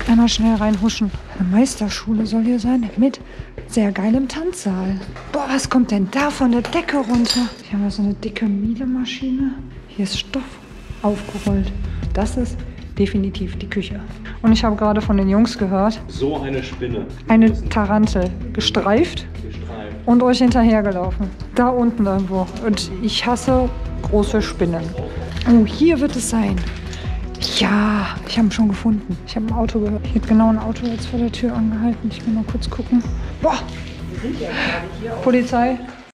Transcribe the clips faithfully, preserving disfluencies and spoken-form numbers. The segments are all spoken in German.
Einmal schnell reinhuschen. Eine Meisterschule soll hier sein mit sehr geilem Tanzsaal. Boah, was kommt denn da von der Decke runter? Hier haben wir so eine dicke Miele-Maschine. Hier ist Stoff aufgerollt. Das ist definitiv die Küche. Und ich habe gerade von den Jungs gehört, so eine Spinne. Eine Tarantel gestreift, Gestreift und euch hinterhergelaufen. Da unten irgendwo. Und ich hasse große Spinnen. Oh, hier wird es sein. Ja, ich habe ihn schon gefunden. Ich habe ein Auto gehört. Hier hat genau ein Auto jetzt vor der Tür angehalten. Ich will mal kurz gucken. Boah! Polizei.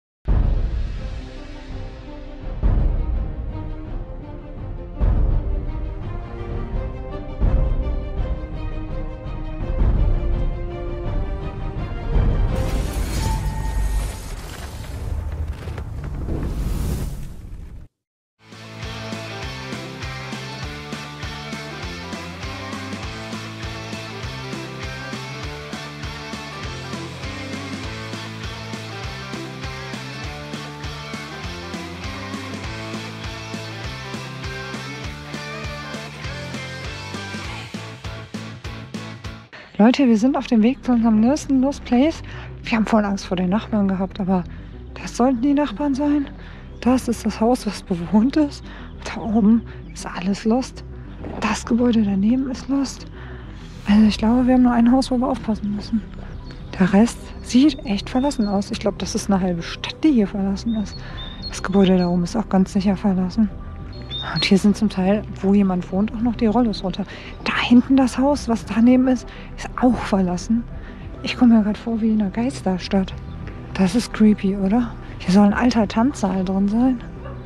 Leute, wir sind auf dem Weg zu unserem nächsten Lost Place. Wir haben voll Angst vor den Nachbarn gehabt, aber das sollten die Nachbarn sein. Das ist das Haus, was bewohnt ist. Da oben ist alles lost. Das Gebäude daneben ist lost. Also ich glaube, wir haben nur ein Haus, wo wir aufpassen müssen. Der Rest sieht echt verlassen aus. Ich glaube, das ist eine halbe Stadt, die hier verlassen ist. Das Gebäude da oben ist auch ganz sicher verlassen. Und hier sind zum Teil, wo jemand wohnt, auch noch die Rollos runter. Da hinten das Haus, was daneben ist, ist auch verlassen. Ich komme mir gerade vor wie in einer Geisterstadt. Das ist creepy, oder? Hier soll ein alter Tanzsaal drin sein.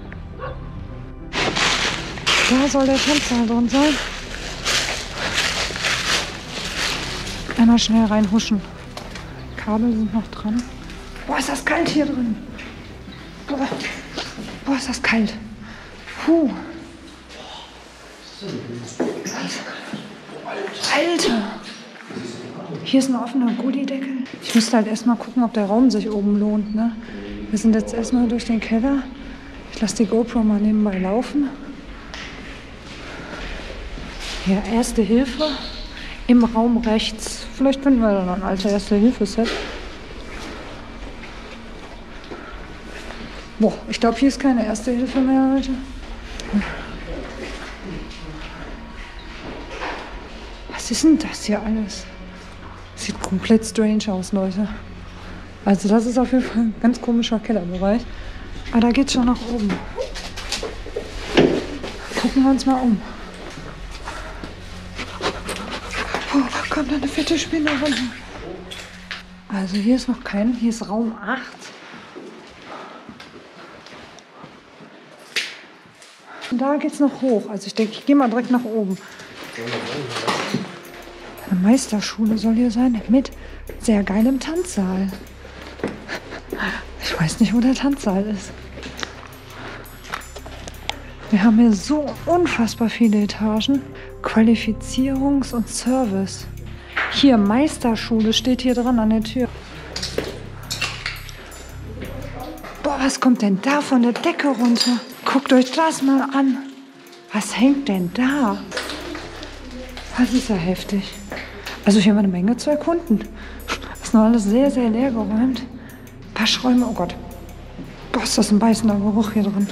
Da soll der Tanzsaal drin sein. Einmal schnell reinhuschen. Kabel sind noch dran. Boah, ist das kalt hier drin. Boah, Boah ist das kalt. Puh. Alter! Hier ist ein offener Gullideckel. Ich müsste halt erstmal gucken, ob der Raum sich oben lohnt. Ne? Wir sind jetzt erstmal durch den Keller. Ich lasse die GoPro mal nebenbei laufen. Ja, Erste Hilfe im Raum rechts. Vielleicht finden wir da noch ein alter Erste-Hilfe-Set. Boah, ich glaube, hier ist keine Erste Hilfe mehr, Leute. Was ist denn das hier alles? Sieht komplett strange aus, Leute. Also das ist auf jeden Fall ein ganz komischer Kellerbereich. Aber da geht's schon nach oben. Gucken wir uns mal um. Oh, kommt da eine fette Spinne runter. Also hier ist noch kein, hier ist Raum acht. Und da geht's noch hoch. Also ich denke, ich gehe mal direkt nach oben. Eine Meisterschule soll hier sein mit sehr geilem Tanzsaal. Ich weiß nicht, wo der Tanzsaal ist. Wir haben hier so unfassbar viele Etagen. Qualifizierungs- und Service. Hier, Meisterschule steht hier dran an der Tür. Boah, was kommt denn da von der Decke runter? Guckt euch das mal an. Was hängt denn da? Das ist ja heftig. Also hier haben wir eine Menge zu erkunden. Das ist noch alles sehr, sehr leer geräumt. Waschräume, oh Gott. Boah, ist das ein beißender Geruch hier drin.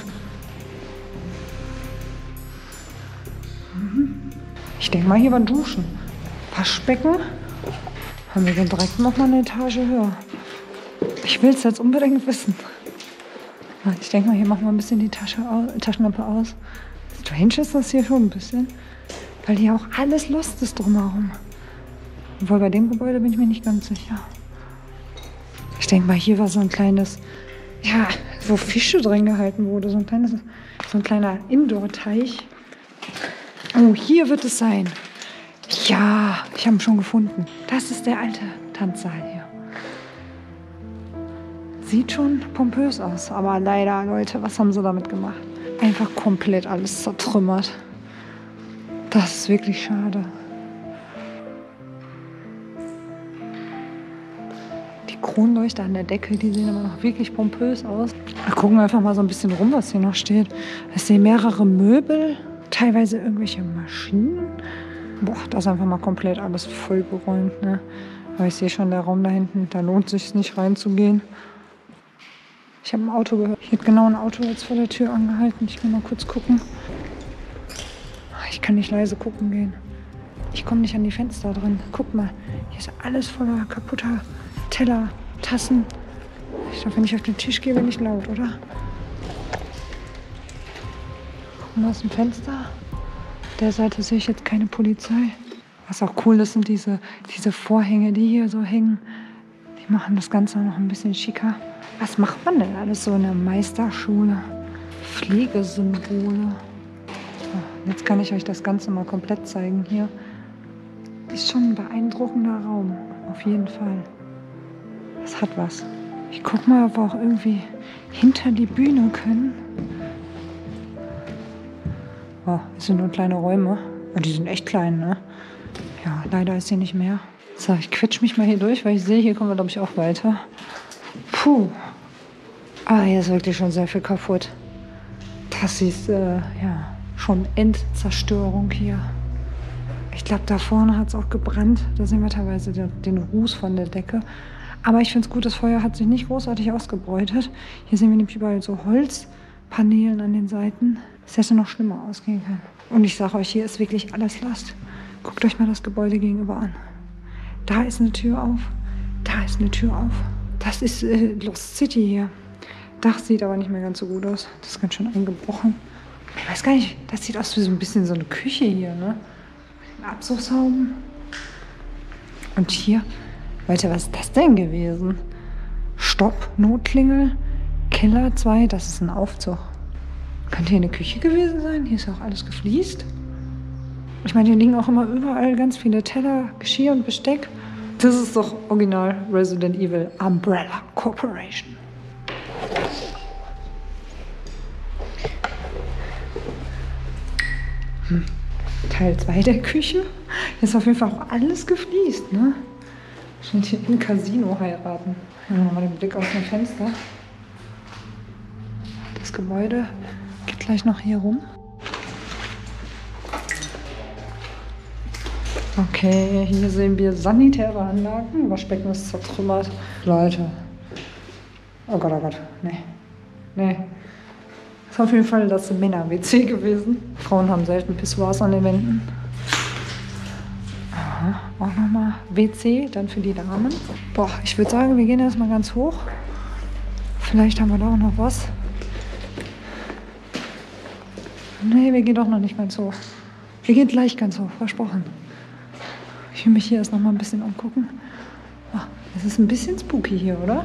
Ich denke mal, hier war Duschen. Waschbecken. Haben wir dann direkt noch mal eine Etage höher. Ich will es jetzt unbedingt wissen. Ich denke mal, hier machen wir ein bisschen die Tasche aus, Taschenlampe aus. Strange ist das hier schon ein bisschen. Weil hier auch alles lost ist drumherum. Obwohl bei dem Gebäude bin ich mir nicht ganz sicher. Ich denke mal, hier war so ein kleines, ja, wo Fische drin gehalten wurde. So ein, kleines, so ein kleiner Indoor-Teich. Oh, hier wird es sein. Ja, ich habe ihn schon gefunden. Das ist der alte Tanzsaal hier. Sieht schon pompös aus, aber leider, Leute, was haben sie damit gemacht? Einfach komplett alles zertrümmert. Das ist wirklich schade. Die Kronleuchter an der Decke, die sehen aber noch wirklich pompös aus. Wir gucken einfach mal so ein bisschen rum, was hier noch steht. Ich sehe mehrere Möbel, teilweise irgendwelche Maschinen. Boah, da ist einfach mal komplett alles vollgeräumt, ne? Aber ich sehe schon, der Raum da hinten, da lohnt es sich nicht reinzugehen. Ich habe ein Auto gehört. Hier hat genau ein Auto jetzt vor der Tür angehalten. Ich will mal kurz gucken. Ich kann nicht leise gucken gehen. Ich komme nicht an die Fenster drin. Guck mal, hier ist alles voller kaputter Teller, Tassen. Ich glaube, wenn ich auf den Tisch gehe, bin ich laut, oder? Guck mal aus dem Fenster. Der Seite sehe ich jetzt keine Polizei. Was auch cool ist, sind diese, diese Vorhänge, die hier so hängen. Die machen das Ganze noch ein bisschen schicker. Was macht man denn alles so in der Meisterschule? Pflegesymbole. So, jetzt kann ich euch das Ganze mal komplett zeigen hier. Ist schon ein beeindruckender Raum, auf jeden Fall. Das hat was. Ich guck mal, ob wir auch irgendwie hinter die Bühne können. Oh, das sind nur kleine Räume. Und die sind echt klein, ne? Ja, leider ist hier nicht mehr. So, ich quetsche mich mal hier durch, weil ich sehe, hier kommen wir, glaube ich, auch weiter. Puh. Ah, hier ist wirklich schon sehr viel kaputt. Das ist, äh, ja, schon Endzerstörung hier. Ich glaube, da vorne hat es auch gebrannt. Da sehen wir teilweise den, den Ruß von der Decke. Aber ich finde es gut, das Feuer hat sich nicht großartig ausgebreitet. Hier sehen wir nämlich überall so Holzpaneelen an den Seiten. Es hätte noch schlimmer ausgehen können. Und ich sage euch, hier ist wirklich alles Last. Guckt euch mal das Gebäude gegenüber an. Da ist eine Tür auf. Da ist eine Tür auf. Das ist äh, Lost City hier. Dach sieht aber nicht mehr ganz so gut aus. Das ist ganz schön eingebrochen. Ich weiß gar nicht, das sieht aus wie so ein bisschen so eine Küche hier, ne? Ein Abzugsraum. Und hier, Leute, was ist das denn gewesen? Stopp, Notklingel, Keller zwei, das ist ein Aufzug. Könnte hier eine Küche gewesen sein? Hier ist ja auch alles gefliest. Ich meine, hier liegen auch immer überall ganz viele Teller, Geschirr und Besteck. Das ist doch original Resident Evil Umbrella Corporation. Hm. Teil zwei der Küche. Hier ist auf jeden Fall auch alles gefliest, ne? Scheint hier im Casino heiraten. Ja, nochmal den Blick aus dem Fenster. Das Gebäude geht gleich noch hier rum. Okay, hier sehen wir sanitäre Anlagen. Waschbecken ist zertrümmert. Leute. Oh Gott, oh Gott. Nee. Nee. Das ist auf jeden Fall das Männer-W C gewesen. Frauen haben selten Pissoirs an den Wänden. Aha, auch nochmal W C, dann für die Damen. Boah, ich würde sagen, wir gehen erstmal ganz hoch. Vielleicht haben wir da auch noch was. Nee, wir gehen doch noch nicht ganz hoch. Wir gehen gleich ganz hoch, versprochen. Ich will mich hier erst noch mal ein bisschen umgucken. Oh, das ist ein bisschen spooky hier, oder?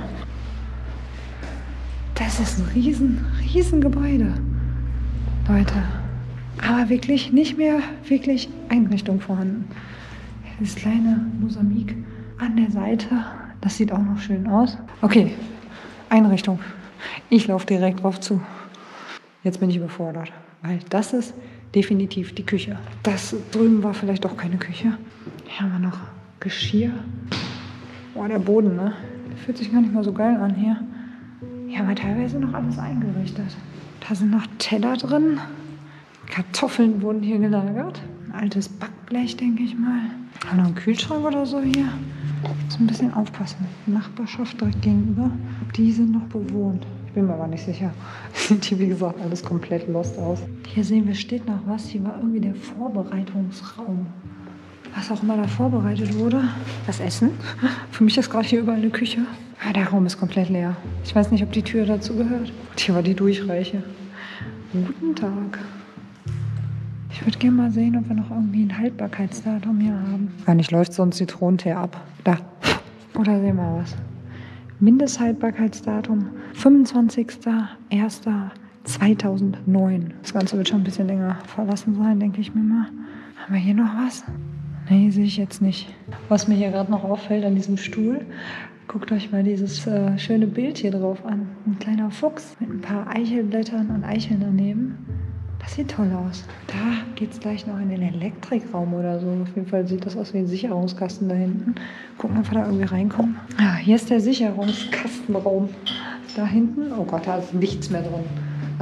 Das ist ein riesen, riesen Gebäude. Leute. Aber wirklich nicht mehr wirklich Einrichtung vorhanden. Das kleine Mosaik an der Seite. Das sieht auch noch schön aus. Okay, Einrichtung. Ich laufe direkt drauf zu. Jetzt bin ich überfordert. Weil das ist definitiv die Küche. Das drüben war vielleicht doch keine Küche. Hier haben wir noch Geschirr. Boah, der Boden, ne? Der fühlt sich gar nicht mal so geil an hier. Hier haben wir teilweise noch alles eingerichtet. Da sind noch Teller drin. Kartoffeln wurden hier gelagert. Ein altes Backblech, denke ich mal. Haben wir noch einen Kühlschrank oder so hier. Muss ein bisschen aufpassen. Die Nachbarschaft direkt gegenüber. Die sind noch bewohnt. Ich bin mir aber nicht sicher. Sieht hier, wie gesagt, alles komplett lost aus. Hier sehen wir, steht noch was. Hier war irgendwie der Vorbereitungsraum. Was auch immer da vorbereitet wurde. Das Essen. Für mich ist gerade hier überall eine Küche. Ah, der Raum ist komplett leer. Ich weiß nicht, ob die Tür dazu gehört. Und hier war die Durchreiche. Guten Tag. Ich würde gerne mal sehen, ob wir noch irgendwie ein Haltbarkeitsdatum hier haben. Gar nicht, läuft sonst Zitronentee ab. Da. Oder sehen wir was. Mindesthaltbarkeitsdatum fünfundzwanzigster erster zweitausendneun. Das Ganze wird schon ein bisschen länger verlassen sein, denke ich mir mal. Haben wir hier noch was? Nee, sehe ich jetzt nicht. Was mir hier gerade noch auffällt an diesem Stuhl, guckt euch mal dieses äh, schöne Bild hier drauf an. Ein kleiner Fuchs mit ein paar Eichelblättern und Eicheln daneben. Das sieht toll aus. Da geht es gleich noch in den Elektrikraum oder so. Auf jeden Fall sieht das aus wie ein Sicherungskasten da hinten. Gucken, ob wir da irgendwie reinkommen. Ja, hier ist der Sicherungskastenraum. Da hinten, oh Gott, da ist nichts mehr drin.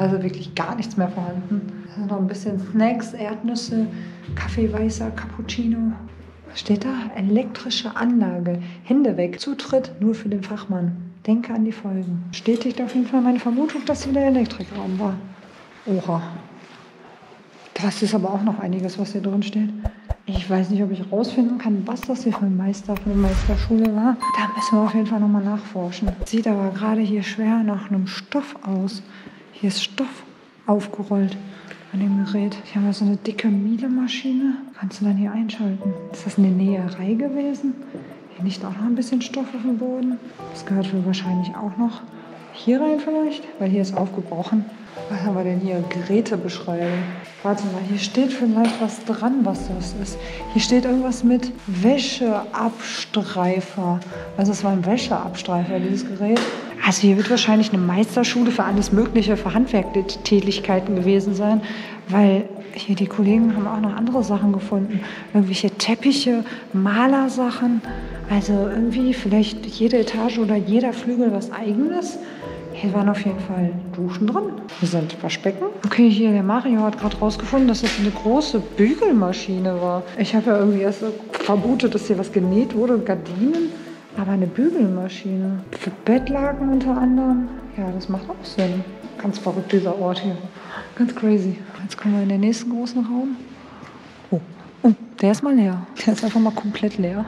Also wirklich gar nichts mehr vorhanden. Da sind noch ein bisschen Snacks, Erdnüsse, Kaffee weißer, Cappuccino. Was steht da? Elektrische Anlage. Hände weg. Zutritt nur für den Fachmann. Denke an die Folgen. Bestätigt auf jeden Fall meine Vermutung, dass hier der Elektrikraum war. Oha. Das ist aber auch noch einiges, was hier drin steht. Ich weiß nicht, ob ich rausfinden kann, was das hier für ein Meister, für eine Meisterschule war. Da müssen wir auf jeden Fall nochmal nachforschen. Sieht aber gerade hier schwer nach einem Stoff aus. Hier ist Stoff aufgerollt an dem Gerät. Hier haben wir so eine dicke Miele-Maschine. Kannst du dann hier einschalten. Ist das eine Näherei gewesen? Hier liegt auch noch ein bisschen Stoff auf dem Boden. Das gehört wohl wahrscheinlich auch noch hier rein vielleicht, weil hier ist aufgebrochen. Was haben wir denn hier? Gerätebeschreibung. Warte mal, hier steht vielleicht was dran, was das ist. Hier steht irgendwas mit Wäscheabstreifer. Also es war ein Wäscheabstreifer, dieses Gerät. Also hier wird wahrscheinlich eine Meisterschule für alles Mögliche, für Handwerktätigkeiten gewesen sein, weil hier die Kollegen haben auch noch andere Sachen gefunden. Irgendwelche Teppiche, Malersachen. Also irgendwie vielleicht jede Etage oder jeder Flügel was Eigenes. Hier waren auf jeden Fall Duschen drin. Hier sind Waschbecken. Okay, hier, der Mario hat gerade rausgefunden, dass das eine große Bügelmaschine war. Ich habe ja irgendwie erst vermutet, dass hier was genäht wurde, Gardinen. Aber eine Bügelmaschine. Für Bettlaken unter anderem. Ja, das macht auch Sinn. Ganz verrückt, dieser Ort hier. Ganz crazy. Jetzt kommen wir in den nächsten großen Raum. Oh, oh, der ist mal leer. Der ist einfach mal komplett leer.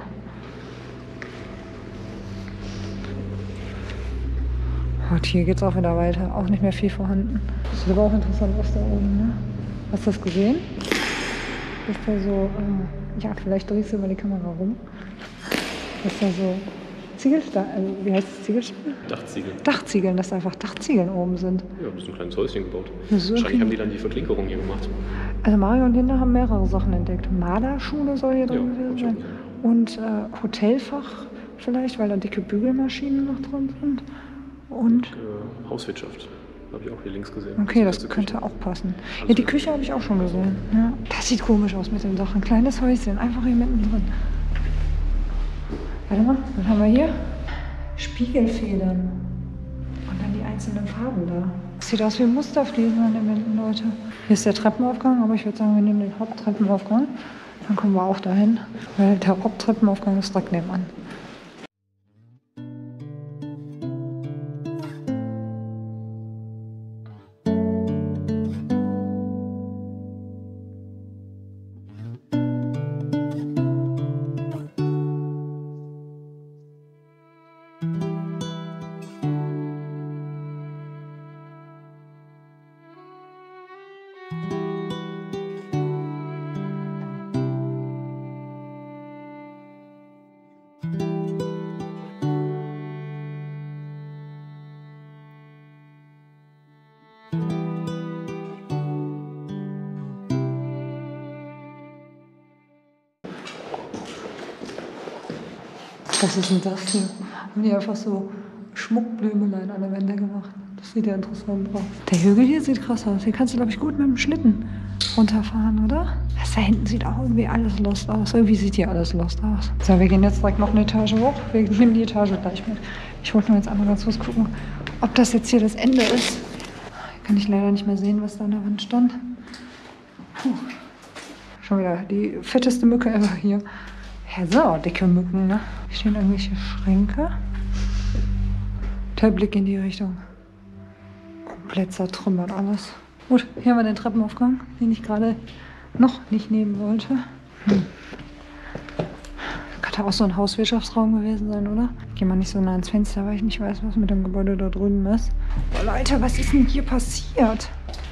Und hier geht es auch wieder weiter. Auch nicht mehr viel vorhanden. Das sieht aber auch interessant aus da oben, ne? Hast du das gesehen? Ist da so, äh, ja, vielleicht drehst du mal die Kamera rum. Ist da so Ziegelstein, also wie heißt es, Ziegelstein? Dachziegel. Dachziegeln, dass da einfach Dachziegeln oben sind. Ja, das ist ein kleines Häuschen gebaut. So, Wahrscheinlich okay. haben die dann die Verklinkerung hier gemacht. Also Mario und Linda haben mehrere Sachen entdeckt. Malerschule soll hier drin Ja, gewesen hab ich sein. auch gesehen. Und äh, Hotelfach vielleicht, weil da dicke Bügelmaschinen noch drin sind. Und, Äh, Hauswirtschaft. Habe ich auch hier links gesehen. okay, Das das ist die könnte Küche. auch passen. Also Ja, die Küche habe ich auch schon gesehen. Ja. Das sieht komisch aus mit den Sachen. Kleines Häuschen, einfach hier mittendrin. Warte mal, was haben wir hier? Spiegelfedern. Und dann die einzelnen Farben da. Das sieht aus wie Musterfliesen an den Wänden, Leute. Hier ist der Treppenaufgang, aber ich würde sagen, wir nehmen den Haupttreppenaufgang. Dann kommen wir auch dahin, weil der Haupttreppenaufgang ist direkt nebenan. Was ist denn das hier? Haben die einfach so Schmuckblümelein an der Wände gemacht. Das sieht ja interessant aus. Der Hügel hier sieht krass aus. Hier kannst du, glaube ich, gut mit dem Schlitten runterfahren, oder? Das da hinten sieht auch irgendwie alles lost aus. Irgendwie sieht hier alles lost aus. So, wir gehen jetzt direkt noch eine Etage hoch. Wir nehmen die Etage gleich mit. Ich wollte nur jetzt einmal ganz kurz gucken, ob das jetzt hier das Ende ist. Hier kann ich leider nicht mehr sehen, was da an der Wand stand. Puh. Schon wieder die fetteste Mücke ever hier. Ja, so, dicke Mücken, ne? Hier stehen irgendwelche Schränke. Der Blick in die Richtung. Komplett zertrümmert alles. Gut, hier haben wir den Treppenaufgang, den ich gerade noch nicht nehmen wollte. Hm. Könnte auch so ein Hauswirtschaftsraum gewesen sein, oder? Ich gehe mal nicht so nah ans Fenster, weil ich nicht weiß, was mit dem Gebäude da drüben ist. Oh, Leute, was ist denn hier passiert?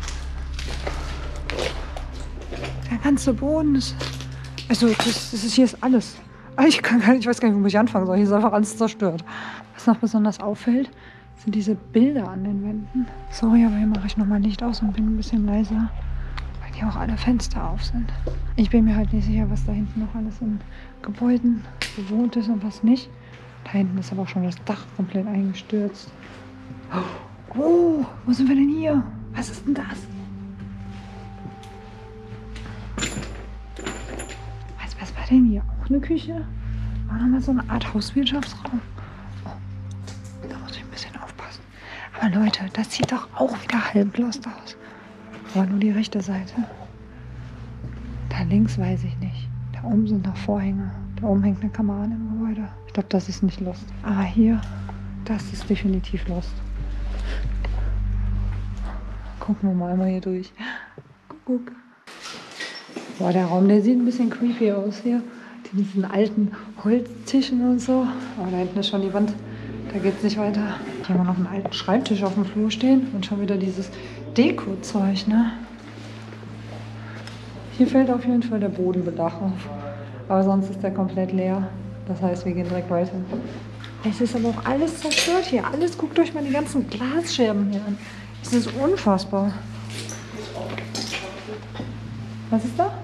Der ganze Boden ist... Also, das, das ist, hier ist alles. Ich, kann gar nicht, ich weiß gar nicht, wo ich anfangen soll. Hier ist einfach alles zerstört. Was noch besonders auffällt, sind diese Bilder an den Wänden. Sorry, aber hier mache ich nochmal Licht aus und bin ein bisschen leiser, weil hier auch alle Fenster auf sind. Ich bin mir halt nicht sicher, was da hinten noch alles in Gebäuden bewohnt ist und was nicht. Da hinten ist aber auch schon das Dach komplett eingestürzt. Oh, wo sind wir denn hier? Was ist denn das? Was, was war denn hier? Auch eine Küche? War nochmal so eine Art Hauswirtschaftsraum? Oh, da muss ich ein bisschen aufpassen. Aber Leute, das sieht doch auch wieder halb lost aus. Aber nur die rechte Seite. Da links weiß ich nicht. Da oben sind noch Vorhänge. Da oben hängt eine Kamera an dem Gebäude. Ich glaube, das ist nicht lost. Aber hier, das ist definitiv lost. Gucken wir mal einmal hier durch. Guck, guck. Boah, der Raum, der sieht ein bisschen creepy aus hier. Die diesen alten Holztischen und so. Aber da hinten ist schon die Wand. Da geht es nicht weiter. Hier haben wir noch einen alten Schreibtisch auf dem Flur stehen. Und schon wieder dieses Deko-Zeug, ne? Hier fällt auf jeden Fall der Bodenbelag auf. Aber sonst ist der komplett leer. Das heißt, wir gehen direkt weiter. Es ist aber auch alles zerstört hier. Alles, guckt euch mal die ganzen Glasscherben hier an. Es ist unfassbar. Was ist da?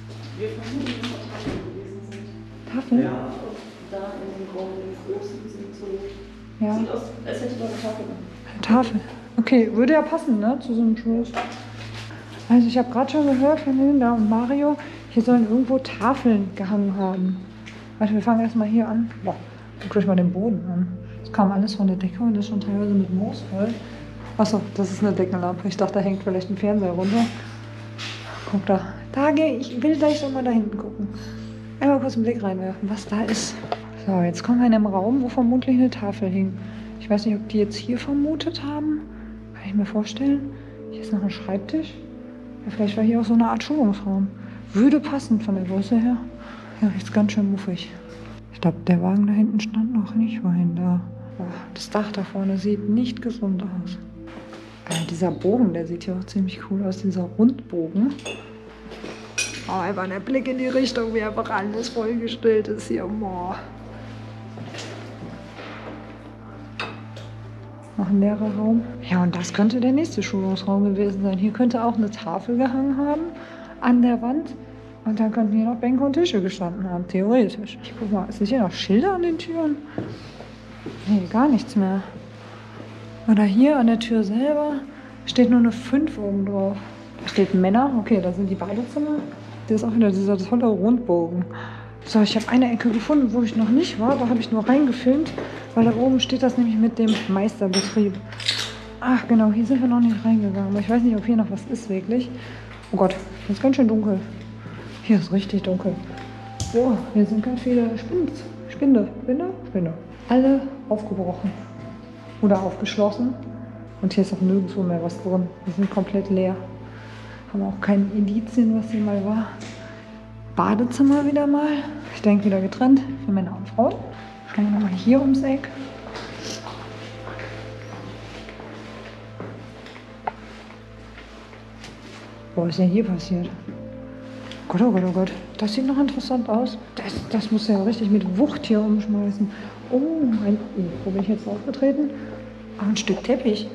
Tafeln? Ja. Da in dem Raum, im Großen sind so. Ja. Sieht aus, als hätte da eine Tafel. Eine Tafel. Okay, würde ja passen, ne? Zu so einem Schloss. Also ich habe gerade schon gehört von Linda und Mario, hier sollen irgendwo Tafeln gehangen haben. Warte, wir fangen erstmal hier an. Boah, guckt euch mal den Boden an. Das kam alles von der Decke und ist schon teilweise mit Moos voll. Achso, das ist eine Deckenlampe. Ich dachte, da hängt vielleicht ein Fernseher runter. Guck da. Da gehe ich. will gleich noch mal da hinten gucken. Einmal kurz einen Blick reinwerfen, was da ist. So, jetzt kommen wir in einen Raum, wo vermutlich eine Tafel hing. Ich weiß nicht, ob die jetzt hier vermutet haben. Kann ich mir vorstellen. Hier ist noch ein Schreibtisch. Ja, vielleicht war hier auch so eine Art Schulungsraum. Würde passen von der Größe her. Ja, ist ganz schön muffig. Ich glaube, der Wagen da hinten stand noch nicht vorhin da. Boah, das Dach da vorne sieht nicht gesund aus. Äh, dieser Bogen, der sieht ja auch ziemlich cool aus, dieser Rundbogen. Oh, einfach der Blick in die Richtung, wie einfach alles vollgestellt ist hier. Boah. Noch ein leerer Raum. Ja, und das könnte der nächste Schulungsraum gewesen sein. Hier könnte auch eine Tafel gehangen haben an der Wand. Und dann könnten hier noch Bänke und Tische gestanden haben, theoretisch. Ich guck mal, sind hier noch Schilder an den Türen? Nee, gar nichts mehr. Oder hier an der Tür selber steht nur eine fünf oben drauf. Da steht Männer. Okay, da sind die Badezimmer. Das ist auch wieder dieser tolle Rundbogen. So, ich habe eine Ecke gefunden, wo ich noch nicht war. Da habe ich nur reingefilmt, weil da oben steht das nämlich mit dem Meisterbetrieb. Ach genau, hier sind wir noch nicht reingegangen. Aber ich weiß nicht, ob hier noch was ist wirklich. Oh Gott, hier ist ganz schön dunkel. Hier ist richtig dunkel. Oh, hier sind ganz viele Spinde. Spinde, Spinde, Spinde. Alle aufgebrochen. Oder aufgeschlossen. Und hier ist auch nirgendwo mehr was drin. Die sind komplett leer. Haben auch keine Indizien, was hier mal war. Badezimmer wieder mal. Ich denke wieder getrennt für Männer und Frauen. Schauen wir nochmal hier ums Eck. Was ist denn hier passiert? Gott, oh Gott, oh Gott. Das sieht noch interessant aus. Das, das muss ja richtig mit Wucht hier umschmeißen. Oh, ein, oh, wo bin ich jetzt aufgetreten? Ach, ein Stück Teppich.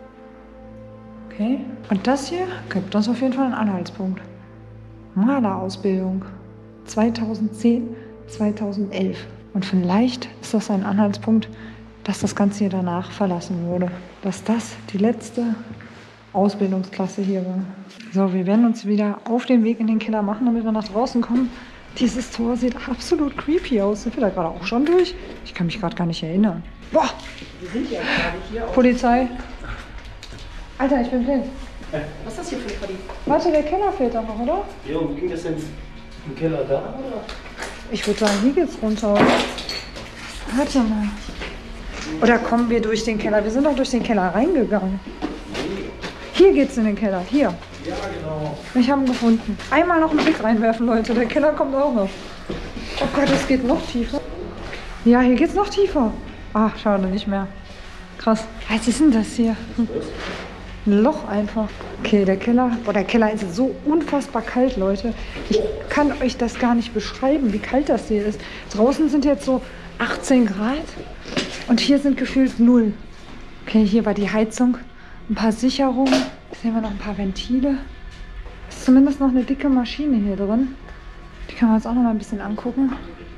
Okay. Und das hier gibt uns auf jeden Fall einen Anhaltspunkt. Malerausbildung. zweitausendzehn, zweitausendelf. Und vielleicht ist das ein Anhaltspunkt, dass das Ganze hier danach verlassen wurde. Dass das die letzte Ausbildungsklasse hier war. So, wir werden uns wieder auf den Weg in den Keller machen, damit wir nach draußen kommen. Dieses Tor sieht absolut creepy aus. Sind wir da gerade auch schon durch? Ich kann mich gerade gar nicht erinnern. Boah! Wir sind ja gerade hier. Polizei. Alter, ich bin blind. Was ist das hier für ein Party? Warte, der Keller fehlt doch noch, oder? Ja, und ging das denn im Keller da, oder? Ich würde sagen, hier geht's runter, oder? Warte mal. Oder kommen wir durch den Keller? Wir sind doch durch den Keller reingegangen. Hier geht's in den Keller. Hier. Ja, genau. Ich habe ihn gefunden. Einmal noch einen Blick reinwerfen, Leute. Der Keller kommt auch noch. Oh Gott, es geht noch tiefer. Ja, hier geht's noch tiefer. Ach, schade, nicht mehr. Krass. Was ist denn das hier? Ein Loch einfach. Okay, der Keller. Boah, der Keller ist so unfassbar kalt, Leute. Ich kann euch das gar nicht beschreiben, wie kalt das hier ist. Draußen sind jetzt so achtzehn Grad und hier sind gefühlt null. Okay, hier war die Heizung. Ein paar Sicherungen. Hier sehen wir noch ein paar Ventile. Ist zumindest noch eine dicke Maschine hier drin. Die können wir uns auch noch mal ein bisschen angucken.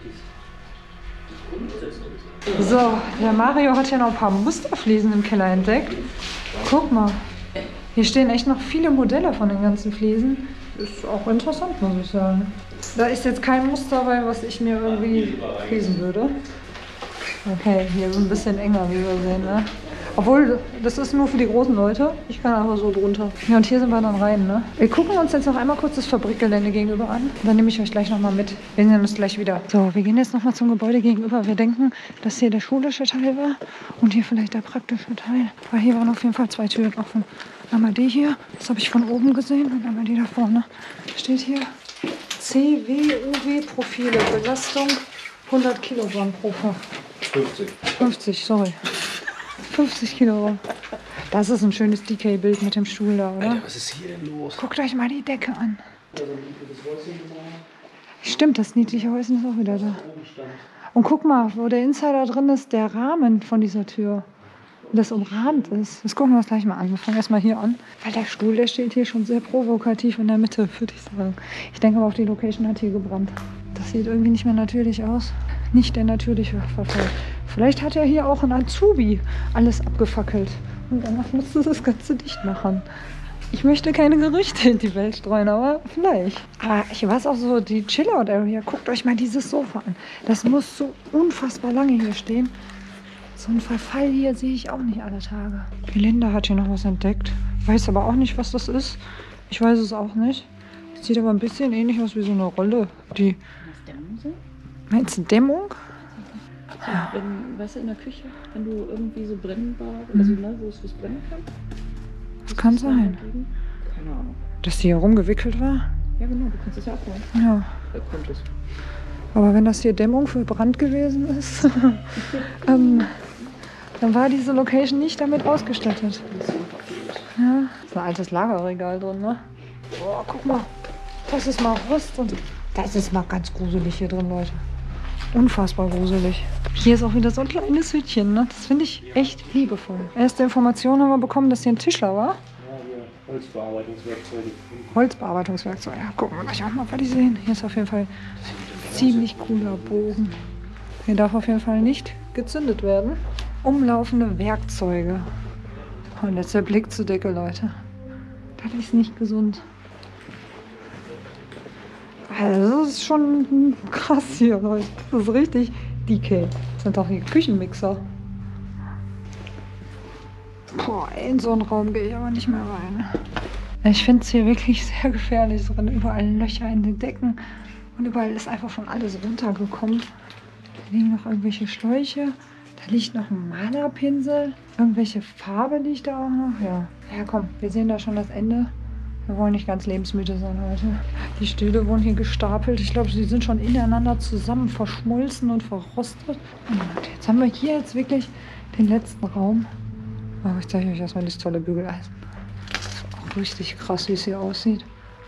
So, der Mario hat ja noch ein paar Musterfliesen im Keller entdeckt. Guck mal. Hier stehen echt noch viele Modelle von den ganzen Fliesen. Ist auch interessant, muss ich sagen. Da ist jetzt kein Muster bei, was ich mir irgendwie fließen würde. Okay, hier ist ein bisschen enger, wie wir sehen, ne? Obwohl, das ist nur für die großen Leute. Ich kann einfach so drunter. Ja, und hier sind wir dann rein, ne? Wir gucken uns jetzt noch einmal kurz das Fabrikgelände gegenüber an. Dann nehme ich euch gleich nochmal mit. Wir sehen uns gleich wieder. So, wir gehen jetzt nochmal zum Gebäude gegenüber. Wir denken, dass hier der schulische Teil war und hier vielleicht der praktische Teil. Weil hier waren auf jeden Fall zwei Türen offen. Einmal die hier, das habe ich von oben gesehen, und einmal die da vorne. Steht hier C W U W-Profile, Belastung hundert Kilogramm pro Fach. fünfzig. fünfzig, sorry. fünfzig Kilogramm. Das ist ein schönes D K-Bild mit dem Stuhl da, oder? Alter, was ist hier denn los? Guckt euch mal die Decke an. Stimmt, das niedliche Häuschen ist auch wieder da. Und guck mal, wo der Insider drin ist, der Rahmen von dieser Tür. Das umrahmt ist. Das gucken wir uns gleich mal an. Wir fangen erstmal hier an. Weil der Stuhl, der steht hier schon sehr provokativ in der Mitte, würde ich sagen. Ich denke aber, auch die Location hat hier gebrannt. Das sieht irgendwie nicht mehr natürlich aus. Nicht der natürliche Verfall. Vielleicht hat er hier auch ein Azubi alles abgefackelt. Und danach musste das Ganze dicht machen. Ich möchte keine Gerüchte in die Welt streuen, aber vielleicht. Aber ich weiß auch so, die Chill-Out-Area. Guckt euch mal dieses Sofa an. Das muss so unfassbar lange hier stehen. So einen Verfall hier sehe ich auch nicht alle Tage. Die Linda hat hier noch was entdeckt. Weiß aber auch nicht, was das ist. Ich weiß es auch nicht. Sieht aber ein bisschen ähnlich aus wie so eine Rolle. Die. Was Dämmung sind? Meinst du Dämmung? Ja. Wenn, weißt du, in der Küche, wenn du irgendwie so brennbar, also ne, wo es was brennen kann? Das kann sein. Dagegen? Keine Ahnung. Dass die hier rumgewickelt war? Ja genau, du kannst es ja abholen. Ja. Da kommt es. Aber wenn das hier Dämmung für Brand gewesen ist, ähm, dann war diese Location nicht damit ausgestattet. Ja. Ist ein altes Lagerregal drin, ne? Boah, guck mal. Das ist mal Rost und das ist mal ganz gruselig hier drin, Leute. Unfassbar gruselig. Hier ist auch wieder so ein kleines Hütchen, ne? Das finde ich echt liebevoll. Erste Information haben wir bekommen, dass hier ein Tischler war. Ja, hier Holzbearbeitungswerkzeuge. Holzbearbeitungswerkzeug. Ja, gucken wir gleich auch mal, was die sehen. Hier ist auf jeden Fall ziemlich cooler Bogen. Hier darf auf jeden Fall nicht gezündet werden. Umlaufende Werkzeuge. Und jetzt der Blick zur Decke, Leute. Das ist nicht gesund. Also das ist schon krass hier, Leute. Das ist richtig D K. Das sind doch die Küchenmixer. Boah, in so einen Raum gehe ich aber nicht mehr rein. Ich finde es hier wirklich sehr gefährlich drin. Überall Löcher in den Decken. Und überall ist einfach schon alles runtergekommen. Da liegen noch irgendwelche Schläuche. Da liegt noch ein Malerpinsel. Irgendwelche Farbe liegt da auch noch. Ja, ja komm, wir sehen da schon das Ende. Wir wollen nicht ganz lebensmüde sein heute. Die Stühle wurden hier gestapelt. Ich glaube, sie sind schon ineinander zusammen verschmolzen und verrostet. Und jetzt haben wir hier jetzt wirklich den letzten Raum. Aber ich zeige euch erstmal das tolle Bügeleisen. Das ist auch richtig krass, wie es hier aussieht.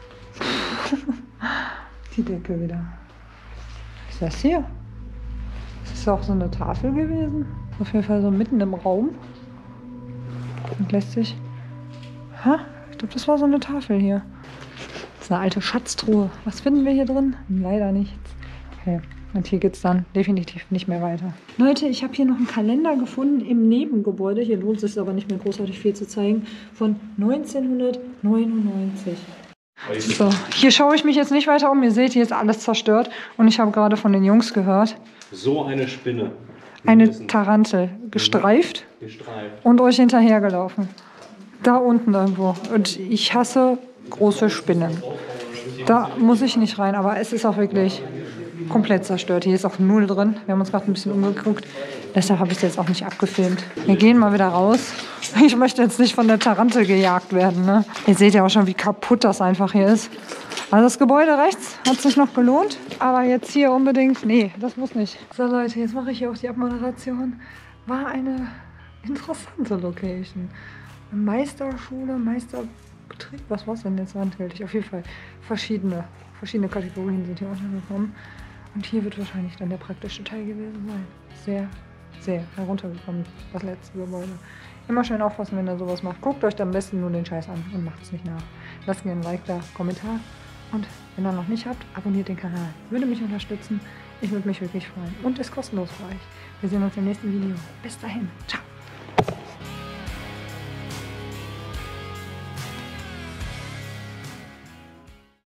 Die Decke wieder. Was ist das hier? Das ist auch so eine Tafel gewesen. Auf jeden Fall so mitten im Raum. Und lässt sich... Ha? Ich glaube, das war so eine Tafel hier. Das ist eine alte Schatztruhe. Was finden wir hier drin? Leider nichts. Okay. Und hier geht es dann definitiv nicht mehr weiter. Leute, ich habe hier noch einen Kalender gefunden im Nebengebäude. Hier lohnt es sich aber nicht mehr großartig viel zu zeigen. Von neunzehnhundertneunundneunzig. So, hier schaue ich mich jetzt nicht weiter um. Ihr seht, hier ist alles zerstört. Und ich habe gerade von den Jungs gehört. So eine Spinne. Eine Tarantel. Gestreift. Gestreift. Und euch hinterhergelaufen. Da unten irgendwo. Und ich hasse große Spinnen. Da muss ich nicht rein, aber es ist auch wirklich komplett zerstört. Hier ist auch null drin. Wir haben uns gerade ein bisschen umgeguckt. Deshalb habe ich es jetzt auch nicht abgefilmt. Wir gehen mal wieder raus. Ich möchte jetzt nicht von der Tarantel gejagt werden. Ne? Ihr seht ja auch schon, wie kaputt das einfach hier ist. Also das Gebäude rechts hat sich noch gelohnt. Aber jetzt hier unbedingt, nee, das muss nicht. So Leute, jetzt mache ich hier auch die Abmoderation. War eine interessante Location. Meisterschule, Meisterbetrieb, was war es denn jetzt handwerklich? Auf jeden Fall verschiedene, verschiedene Kategorien sind hier untergekommen. Und hier wird wahrscheinlich dann der praktische Teil gewesen sein. Sehr, sehr heruntergekommen, das letzte Gebäude. Immer schön aufpassen, wenn ihr sowas macht. Guckt euch am besten nur den Scheiß an und macht es nicht nach. Lasst mir ein Like da, Kommentar. Und wenn ihr noch nicht habt, abonniert den Kanal. Würde mich unterstützen. Ich würde mich wirklich freuen. Und ist kostenlos für euch. Wir sehen uns im nächsten Video. Bis dahin. Ciao.